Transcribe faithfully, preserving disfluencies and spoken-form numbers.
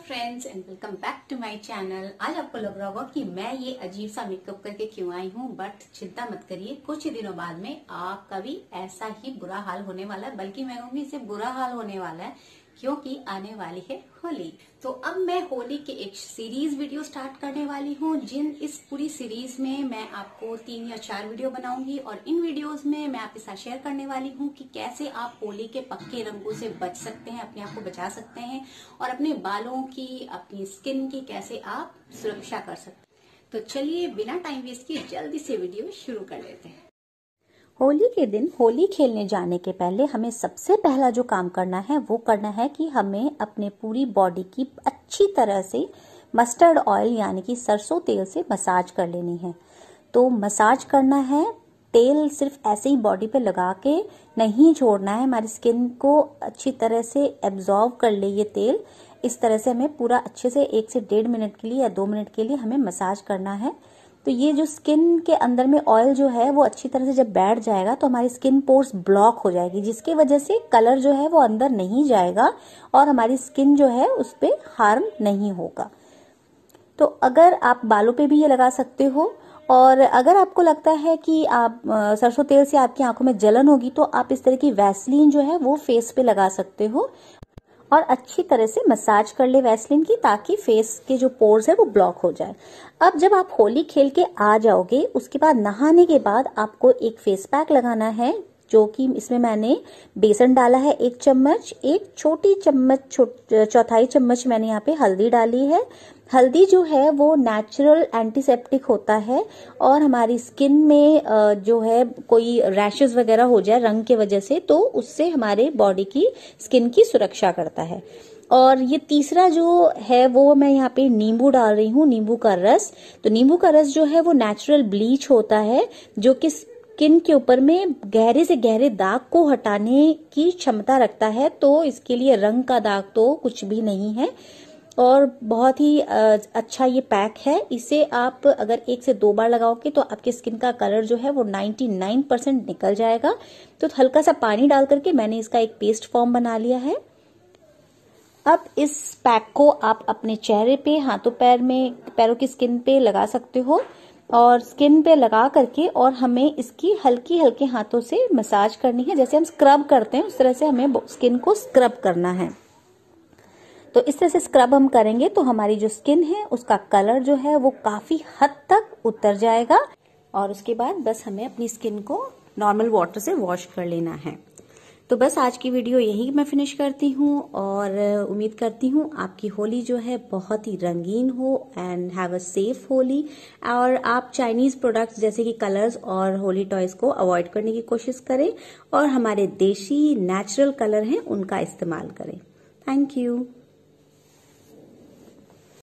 Friends and welcome back to my channel. आज आपको लग रहा होगा कि मैं ये अजीब सा मेकअप करके क्यों आई हूँ, बट चिंता मत करिए, कुछ ही दिनों बाद में आपका भी ऐसा ही बुरा हाल होने वाला है। बल्कि मैं कहूँगी इससे बुरा हाल होने वाला है क्योंकि आने वाली है होली। तो अब मैं होली के एक सीरीज वीडियो स्टार्ट करने वाली हूँ, जिन इस पूरी सीरीज में मैं आपको तीन या चार वीडियो बनाऊंगी और इन वीडियोस में मैं आपके साथ शेयर करने वाली हूँ कि कैसे आप होली के पक्के रंगों से बच सकते हैं, अपने आप को बचा सकते हैं और अपने बालों की, अपनी स्किन की कैसे आप सुरक्षा कर सकते हैं। तो चलिए बिना टाइम वेस्ट किए जल्दी से वीडियो शुरू कर लेते हैं। होली के दिन होली खेलने जाने के पहले हमें सबसे पहला जो काम करना है वो करना है कि हमें अपने पूरी बॉडी की अच्छी तरह से मस्टर्ड ऑयल यानी कि सरसों तेल से मसाज कर लेनी है। तो मसाज करना है, तेल सिर्फ ऐसे ही बॉडी पे लगा के नहीं छोड़ना है, हमारी स्किन को अच्छी तरह से एब्जॉर्व कर ले ये तेल। इस तरह से हमें पूरा अच्छे से एक से डेढ़ मिनट के लिए या दो मिनट के लिए हमें मसाज करना है। तो ये जो स्किन के अंदर में ऑयल जो है वो अच्छी तरह से जब बैठ जाएगा तो हमारी स्किन पोर्स ब्लॉक हो जाएगी, जिसकी वजह से कलर जो है वो अंदर नहीं जाएगा और हमारी स्किन जो है उस पे हार्म नहीं होगा। तो अगर आप बालों पे भी ये लगा सकते हो, और अगर आपको लगता है कि आप सरसों तेल से आपकी आंखों में जलन होगी तो आप इस तरह की वैसलीन जो है वो फेस पे लगा सकते हो और अच्छी तरह से मसाज कर ले वैसलीन की, ताकि फेस के जो पोर्स है वो ब्लॉक हो जाए। अब जब आप होली खेल के आ जाओगे, उसके बाद नहाने के बाद आपको एक फेस पैक लगाना है, जो कि इसमें मैंने बेसन डाला है एक चम्मच, एक छोटी चम्मच चौथाई चम्मच मैंने यहाँ पे हल्दी डाली है। हल्दी जो है वो नेचुरल एंटीसेप्टिक होता है और हमारी स्किन में जो है कोई रैशेस वगैरह हो जाए रंग के वजह से तो उससे हमारे बॉडी की स्किन की सुरक्षा करता है। और ये तीसरा जो है वो मैं यहाँ पे नींबू डाल रही हूँ, नींबू का रस। तो नींबू का रस जो है वो नेचुरल ब्लीच होता है, जो कि स्किन के ऊपर में गहरे से गहरे दाग को हटाने की क्षमता रखता है। तो इसके लिए रंग का दाग तो कुछ भी नहीं है और बहुत ही अच्छा ये पैक है। इसे आप अगर एक से दो बार लगाओगे तो आपकी स्किन का कलर जो है वो निन्यानवे परसेंट निकल जाएगा। तो हल्का सा पानी डाल करके मैंने इसका एक पेस्ट फॉर्म बना लिया है। अब इस पैक को आप अपने चेहरे पे, हाथों पैर में, पैरों की स्किन पे लगा सकते हो और स्किन पे लगा करके और हमें इसकी हल्की हल्के हाथों से मसाज करनी है। जैसे हम स्क्रब करते हैं उस तरह से हमें स्किन को स्क्रब करना है। तो इस तरह से स्क्रब हम करेंगे तो हमारी जो स्किन है उसका कलर जो है वो काफी हद तक उतर जाएगा और उसके बाद बस हमें अपनी स्किन को नॉर्मल वाटर से वॉश कर लेना है। तो बस आज की वीडियो यही मैं फिनिश करती हूँ और उम्मीद करती हूँ आपकी होली जो है बहुत ही रंगीन हो and have a safe Holi. और आप चाइनीज प्रोडक्ट्स जैसे कि कलर्स और होली टॉयज को अवॉइड करने की कोशिश करें और हमारे देशी नेचुरल कलर हैं उनका इस्तेमाल करें। Thank you.